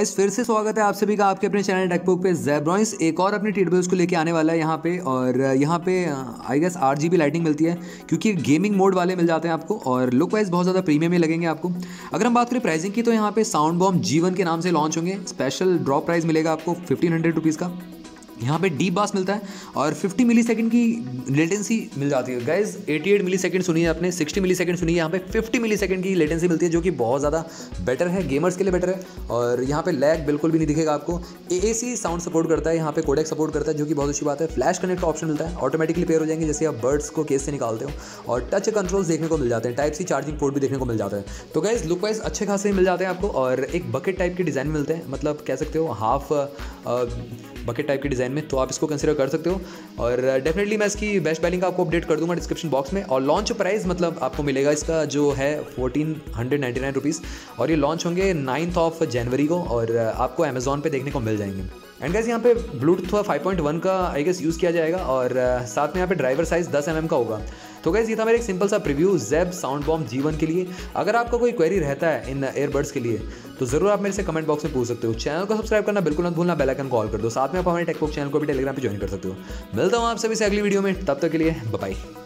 Guys फिर से स्वागत है आप सभी का आपके अपने चैनल टेकबुक पे। ज़ेब्रॉइस एक और अपनी ट्रीटमेंट्स को लेके आने वाला है यहाँ पे। और यहाँ पे आई गेस 8 GB लाइटिंग मिलती है क्योंकि गेमिंग मोड वाले मिल जाते हैं आपको और लुक वाइज बहुत ज़्यादा प्रीमियम ही लगेंगे आपको। अगर हम बात करें प्राइसिंग की तो यहाँ पे साउंड बॉम्ब G1 के नाम से लॉन्च होंगे। स्पेशल ड्रॉप प्राइस मिलेगा आपको 1500 रुपीज़ का। यहाँ पे डीप बास मिलता है और 50 मिलीसेकंड की लेटेंसी मिल जाती है। गाइज 88 मिलीसेकंड सुनिए आपने, 60 मिलीसेकंड सुनिए, यहाँ पे 50 मिलीसेकंड की लेटेंसी मिलती है जो कि बहुत ज़्यादा बेटर है, गेमर्स के लिए बेटर है। और यहाँ पे लैग बिल्कुल भी नहीं दिखेगा आपको। AAC साउंड सपोर्ट करता है, यहाँ पे कोडेक सपोर्ट करता है जो कि बहुत अच्छी बात है। फ्लैश कनेक्ट का ऑप्शन मिलता है, ऑटोमेटिकली पेयर हो जाएंगे जैसे आप बर्ड्स को केस से निकालते हो। और टच कंट्रोल्स देखने को मिल जाते हैं, टाइप सी चार्जिंग पोर्ट भी देखने को मिल जाता है। तो गाइज लुक वाइज अच्छे खासे मिल जाते हैं आपको। और एक बकेट टाइप के डिज़ाइन मिलते हैं, मतलब कह सकते हो हाफ बकेट टाइप के डिज़ाइन में, तो आप इसको कंसिडर कर सकते हो। और डेफिनेटली मैं इसकी बेस्ट वैल्यू का आपको अपडेट कर दूंगा डिस्क्रिप्शन बॉक्स में। और लॉन्च प्राइस मतलब आपको मिलेगा इसका जो है 1499 रुपीज़ और ये लॉन्च होंगे 9 जनवरी को और आपको अमेजॉन पे देखने को मिल जाएंगे। एंड गाइस यहाँ पे ब्लूटूथ 5.1 का आई गेस यूज़ किया जाएगा और साथ में यहाँ पे ड्राइवर साइज़ 10 mm का होगा। तो गाइस ये था मेरा एक सिंपल सा प्रीव्यू ज़ेब साउंड बॉम्ब G1 के लिए। अगर आपका कोई क्वेरी रहता है इन ईयरबड्स के लिए तो ज़रूर आप मेरे से कमेंट बॉक्स में पूछ सकते हो। चैनल को सब्सक्राइब करना बिल्कुल मत भूलना, बेल आइकन कॉल कर दो। साथ में आप हमारे टेकबुक चैनल को भी टेलीग्राम पे ज्वाइन कर सकते हो। मिलता हूँ आप सभी से अगली वीडियो में, तब तक के लिए बाय बाय।